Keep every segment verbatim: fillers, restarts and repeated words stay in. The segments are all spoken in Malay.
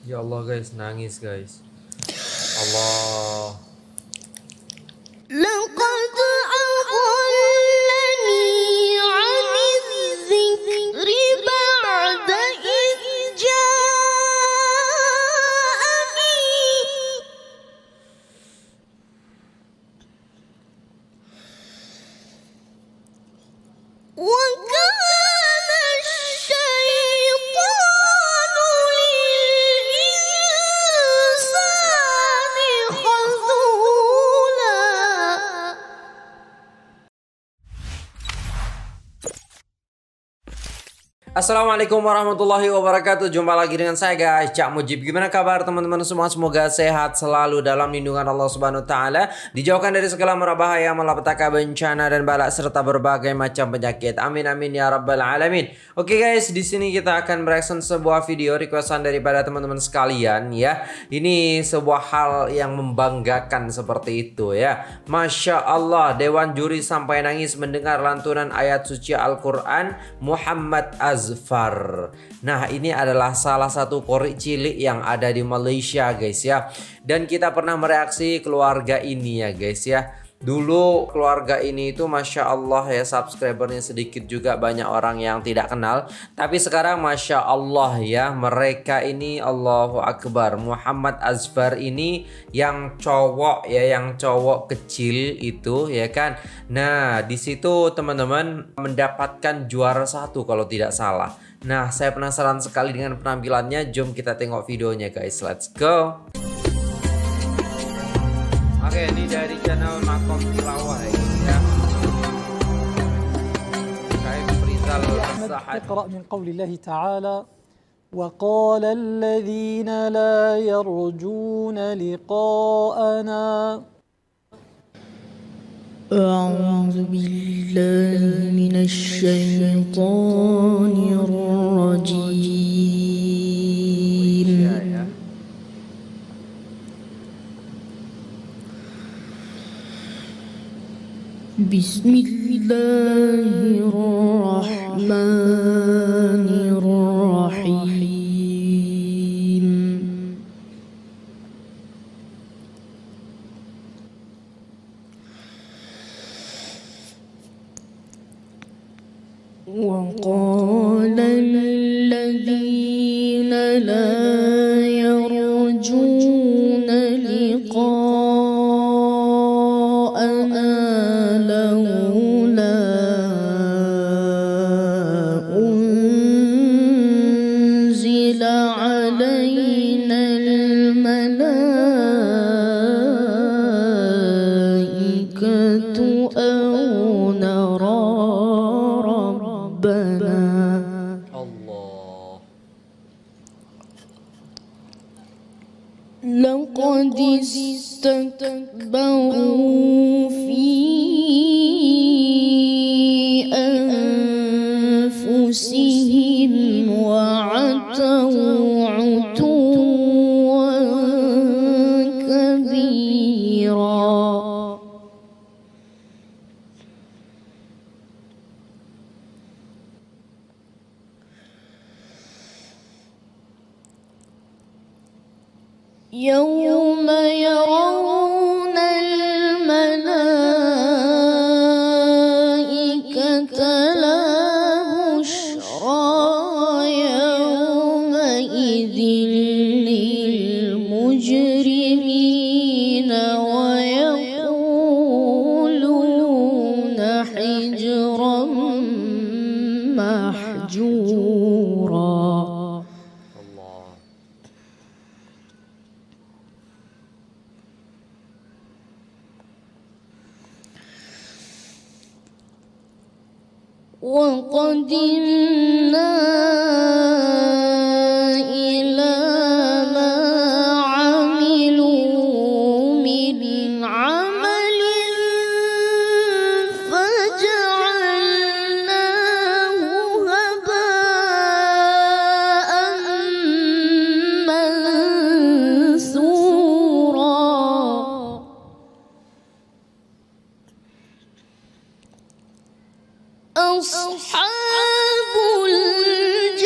Ya Allah guys, nangis guys. Allah. لقد أضلني عن الذكر بعد إذ جاءني وكان الشيطان للإنسان خذولا. Assalamualaikum warahmatullahi wabarakatuh. Jumpa lagi dengan saya guys, Cak Mujib. Gimana kabar teman-teman semua? Semoga sehat selalu dalam lindungan Allah Subhanahu wa taala, dijauhkan dari segala mara bahaya, malapetaka, bencana dan balak serta berbagai macam penyakit. Amin amin ya rabbal alamin. Oke guys, di sini kita akan mereaction sebuah video requestan daripada teman-teman sekalian ya. Ini sebuah hal yang membanggakan seperti itu ya. Masya Allah, Dewan Juri sampai nangis mendengar lantunan ayat suci Al-Quran Muhammad Azfar. Nah, ini adalah salah satu korek cilik yang ada di Malaysia guys ya. Dan kita pernah mereaksi keluarga ini ya guys ya. Dulu keluarga ini itu Masya Allah ya, subscribernya sedikit juga, banyak orang yang tidak kenal. Tapi sekarang Masya Allah ya, mereka ini Allahu Akbar, Muhammad Azfar ini yang cowok ya, yang cowok kecil itu ya kan. Nah disitu teman-teman mendapatkan juara satu kalau tidak salah. Nah saya penasaran sekali dengan penampilannya. Jom kita tengok videonya guys, let's go. Oke, ini dari channel Makom Tilawah ya. Saya Rizal Sahad. اقرأ من قول الله تعالى وقال الذين لا يرجون لقاءنا أعوذ بالله من الشيطان الرجيم. بسم الله الرحمن الرحيم. وقال الذين لا يرجون لقاءنا لولا أنزل علينا الملائكة أو نرى ربنا. Allah. لقد استكبروا في أنفسهم وعتوا عتوا كبيرا. يوم يرون الملائكة لا بشرى يومئذ للمجرمين ويقولون حجرا محجورا. وقدمنا إلى ما عملوا من عمل فجعلناه هباء منثورا. أصحاب الجنة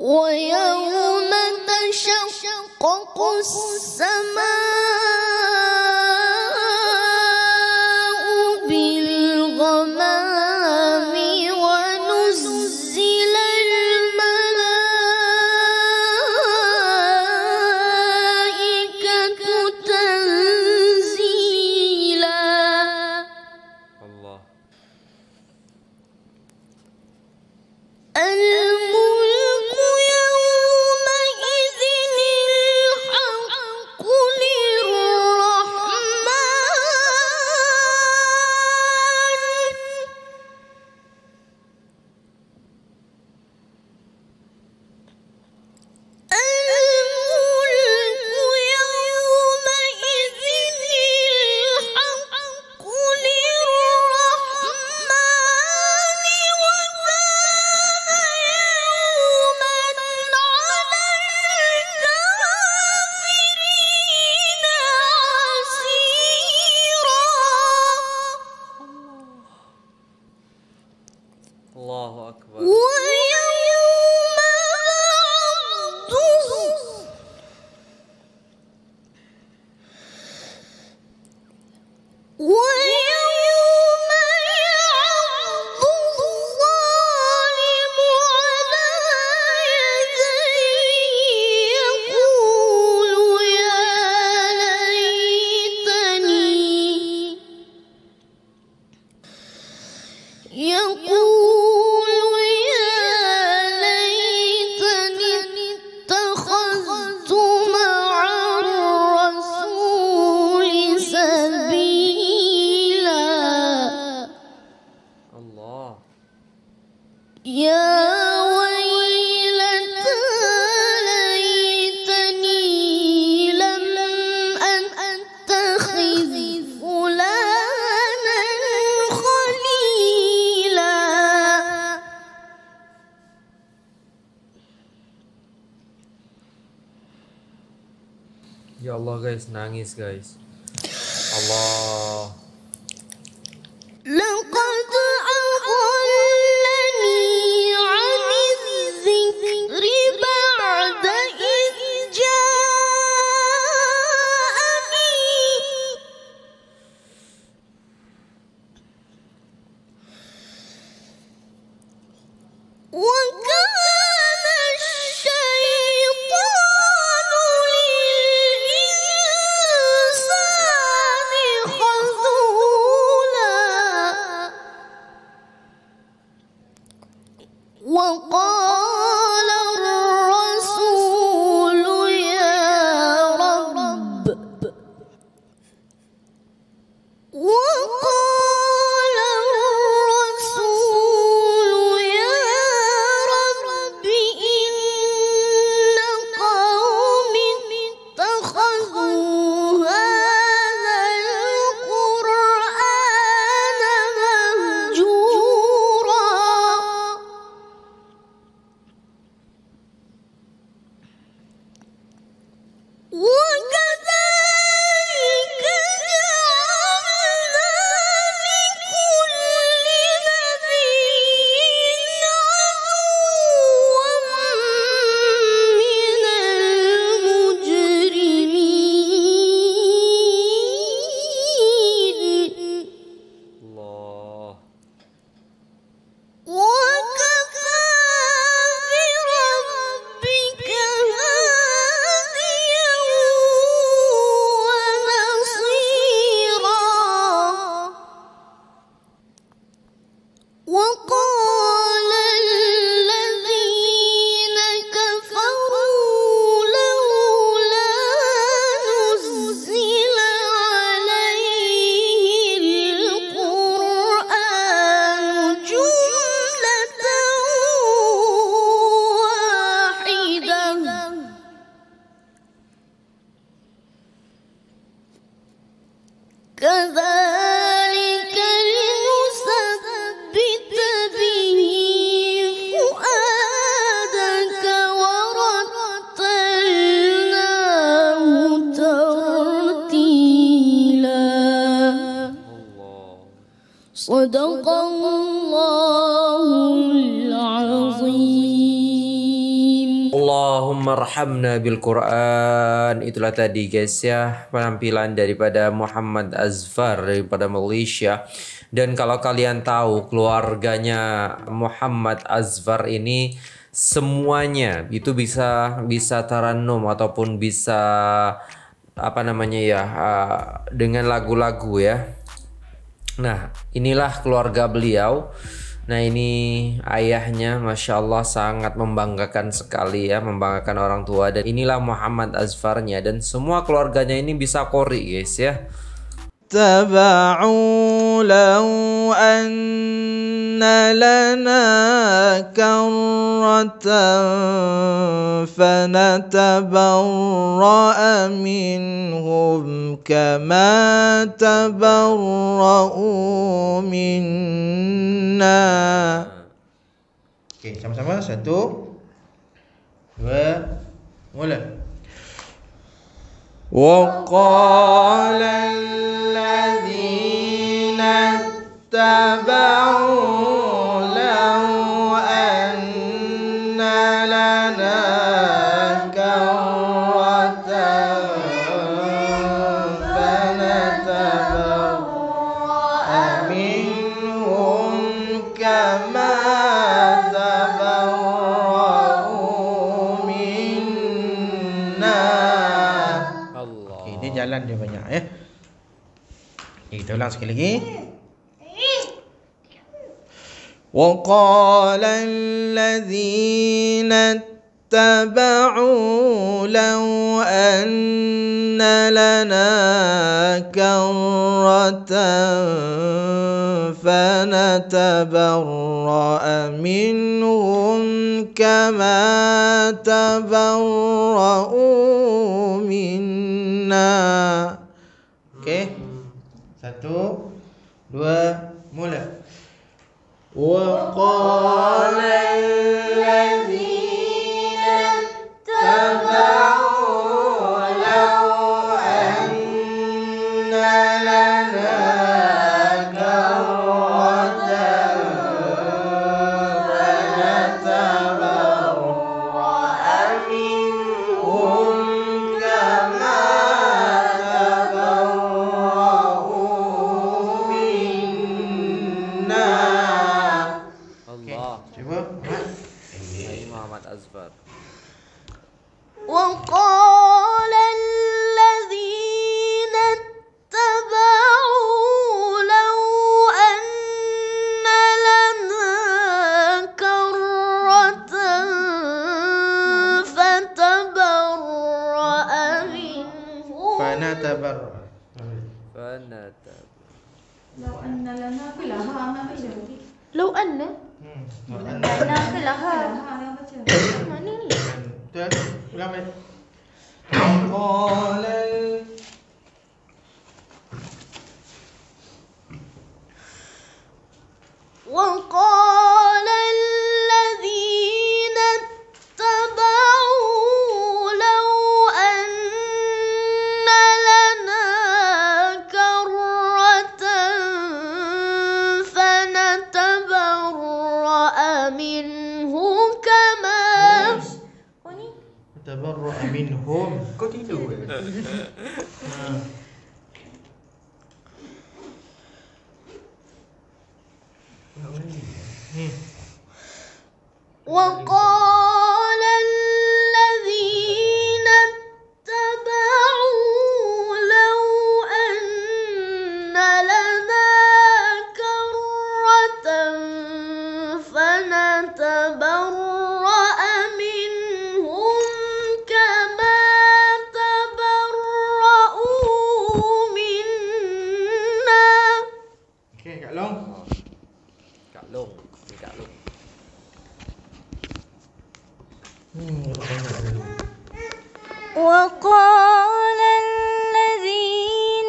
ويوم تشقق السماء بالغمام ونزل الملائكة تنزيلا الله. الملك يومئذ الحق Allahu Akbar. ويوم عرضه ويوم يعض الظالم على يديه يقول يا ليتني يقول يا ليتني اتخذت مع الرسول سبيلا Allah. يا ويلتى ليتني لم أتخذ فلانا خليلا Ya Allah guys, nangis guys. Allah. لقد أضلني عن الذكر بعد إذ جاءني وكان الشيطان للإنسان خذولا وقال الرسول يا رب وقال الرسول يا رب إن قومي اتخذوا هذا القرآن مهجورا وكذلك جعلنا لكل نبي عدوا من المجرمين Allah. وكفى بربك هاديا ونصيرا وقال الذين كفروا لولا نزل عليه القرآن جملة واحدة كذلك لنثبت به فؤادك ورتلناه ترتيلا Allah. صدق الله العظيم Allahumma arhamna bil Quran. Itulah tadi guys ya penampilan daripada Muhammad Azfar daripada Malaysia. Dan kalau kalian tahu keluarganya Muhammad Azfar ini semuanya itu bisa bisa tarannum ataupun bisa apa namanya ya uh, dengan lagu-lagu ya. Nah inilah keluarga beliau. Nah ini ayahnya Masya Allah sangat membanggakan sekali ya, membanggakan orang tua. Dan inilah Muhammad Azfarnya, dan semua keluarganya ini bisa qori guys ya. Taba'u law anna lana karratan fanatabarra'a minhum kama tabarra'u minna. Okey, sama-sama. Satu, dua, mula. وقال الذين اتبعوا لو أن لنا كرة فنتبرأ منهم كما تبرأوا منا. Dia jalan dia banyak ya. Okay, kita ulang sekali lagi. Wa qala alladhina ittaba'u law anna lana karratan fanatabarra'a minhum kama tabarra'u minna. Okey. Satu, dua, mula. Wa qala alladhina tabau law anna lana karratan fanatabarra'a minhum kama وقال الذين اتبعوا لو أن لنا كرة فتبرأ منهم فنتبرأ فنتبرأ لو أن لنا كلها أنا baca. لو أن لنا كلها أنا baca. mana ni? Betul? Ulang balik. Qala وقال الذين اتبعوا لو أن لنا كرة فنتبرأ منهم كما tabarra'a minhum. Kau tidur ke? وقال الذين اتبعوا لو أن لنا كرة فنتبرأ منهم كما تبرؤوا منا. Okey, Kak Long. Kak Long, ni Kak Long. Hmm, وقال الذين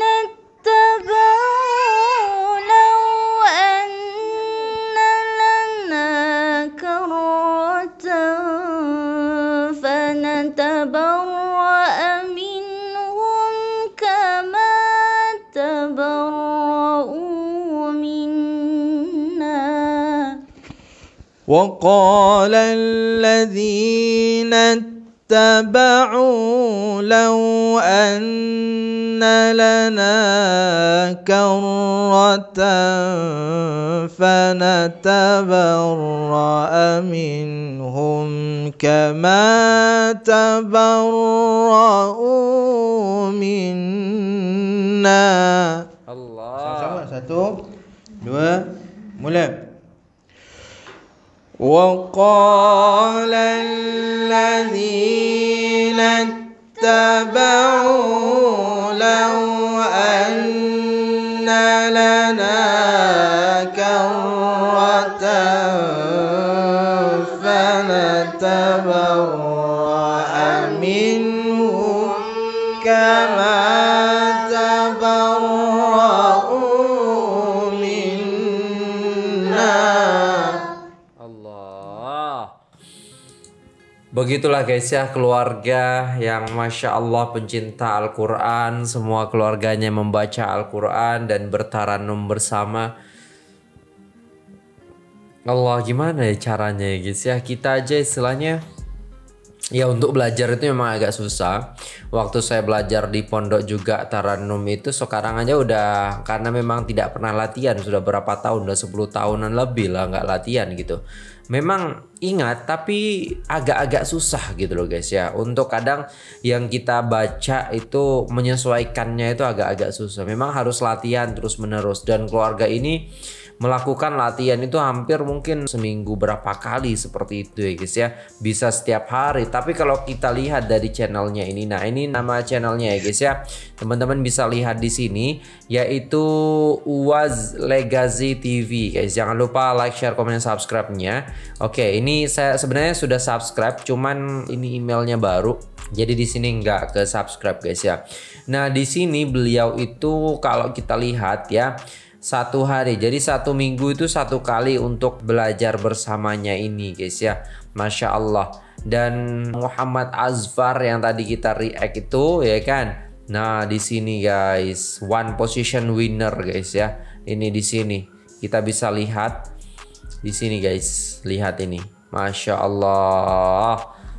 اتبعوا لو أن لنا كرة فنتبرأ منهم كما تبرؤوا منا. وقال الذين اتبعوا لو أن لنا كرة فنتبرأ منهم كما تبرأوا منا. Allah. Sama-sama, satu, dua, mulai. وقال الذين اتبعوا لو أن لنا كرة فنتبرأ منهم كما تبرأوا منا. Begitulah guys ya, keluarga yang Masya Allah pencinta Al-Quran. Semua keluarganya membaca Al-Quran dan bertaranum bersama. Allah, gimana ya caranya ya guys ya. Kita aja istilahnya ya untuk belajar itu memang agak susah. Waktu saya belajar di pondok juga taranum itu sekarang aja udah, karena memang tidak pernah latihan. Sudah berapa tahun, udah sepuluh tahunan lebih lah nggak latihan gitu. Memang ingat tapi agak-agak susah gitu loh guys ya. Untuk kadang yang kita baca itu menyesuaikannya itu agak-agak susah. Memang harus latihan terus menerus. Dan keluarga ini melakukan latihan itu hampir mungkin seminggu berapa kali seperti itu ya guys ya. Bisa setiap hari. Tapi kalau kita lihat dari channelnya ini, nah ini nama channelnya ya guys ya. Teman-teman bisa lihat di sini yaitu Uwaz Legacy T V guys. Jangan lupa like, share, komen, subscribe-nya. Oke, ini saya sebenarnya sudah subscribe, cuman ini emailnya baru. Jadi di sini nggak ke subscribe guys ya. Nah di sini beliau itu kalau kita lihat ya, satu hari, jadi satu minggu itu satu kali untuk belajar bersamanya ini guys ya. Masya Allah. Dan Muhammad Azfar yang tadi kita react itu ya kan. Nah di sini guys, one position winner guys ya. Ini di sini kita bisa lihat di sini guys, lihat ini, Masya Allah.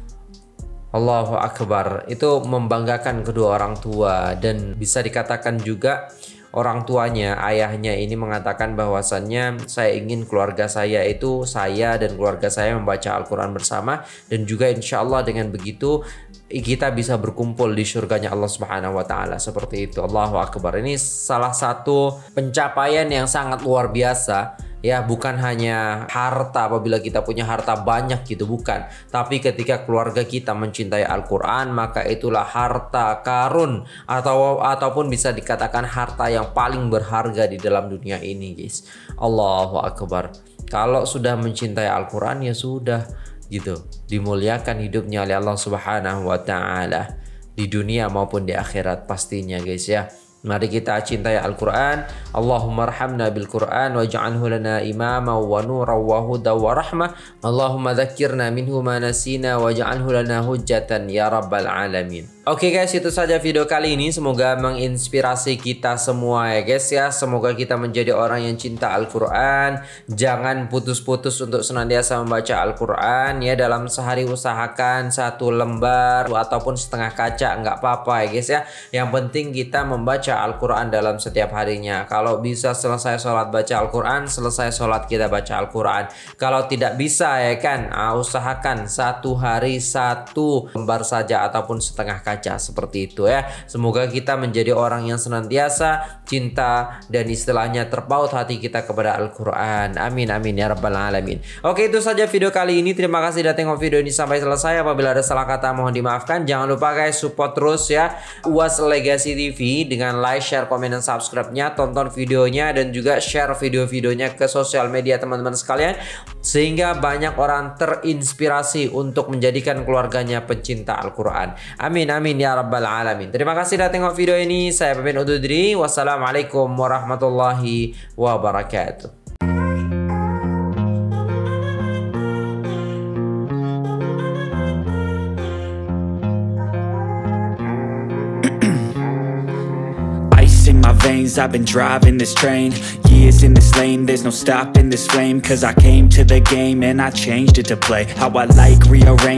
Allahu Akbar. Itu membanggakan kedua orang tua. Dan bisa dikatakan juga orang tuanya, ayahnya ini mengatakan bahwasannya saya ingin keluarga saya itu, saya dan keluarga saya membaca Al-Quran bersama. Dan juga insya Allah dengan begitu kita bisa berkumpul di surganya Allah Subhanahu wa Ta'ala. Seperti itu. Allahu Akbar. Ini salah satu pencapaian yang sangat luar biasa. Ya, bukan hanya harta, apabila kita punya harta banyak gitu, bukan. Tapi ketika keluarga kita mencintai Al-Quran, maka itulah harta karun atau ataupun bisa dikatakan harta yang paling berharga di dalam dunia ini guys. Allahu Akbar. Kalau sudah mencintai Al-Quran ya sudah gitu, dimuliakan hidupnya oleh Allah Subhanahu wa Ta'ala di dunia maupun di akhirat pastinya guys ya. Mari kita cintai Al-Quran. Allahumma arhamna bil-Quran waj'alhu lana imama wa nura wa huda wa rahmah. Allahumma dzakirna minhu ma nasina waj'alhu lana hujjatan ya rabbal alamin. Oke guys, itu saja video kali ini. Semoga menginspirasi kita semua ya guys ya. Semoga kita menjadi orang yang cinta Al-Quran. Jangan putus-putus untuk senantiasa membaca Al-Quran ya. Dalam sehari usahakan satu lembar ataupun setengah kaca, nggak apa-apa ya guys ya. Yang penting kita membaca Al-Quran dalam setiap harinya. Kalau bisa selesai sholat baca Al-Quran, selesai sholat kita baca Al-Quran. Kalau tidak bisa ya kan, uh, usahakan satu hari satu lembar saja ataupun setengah kaca. Seperti itu ya. Semoga kita menjadi orang yang senantiasa cinta dan istilahnya terpaut hati kita kepada Al-Quran. Amin amin ya rabbal alamin. Oke, itu saja video kali ini. Terima kasih sudah tengok video ini sampai selesai. Apabila ada salah kata mohon dimaafkan. Jangan lupa guys, support terus ya Uwaz Legacy T V dengan like, share, komen, dan subscribe-nya. Tonton videonya dan juga share video-videonya ke sosial media teman-teman sekalian, sehingga banyak orang terinspirasi untuk menjadikan keluarganya pencinta Al-Quran. Amin amin ya rabbal alamin. Terima kasih sudah tengok video ini. Saya pamit undur diri. Wassalamualaikum warahmatullahi wabarakatuh. In my veins, I've been driving this train. Years in this lane, there's no stopping this flame. Cause I came to the game and I changed it to play how I like, rearrange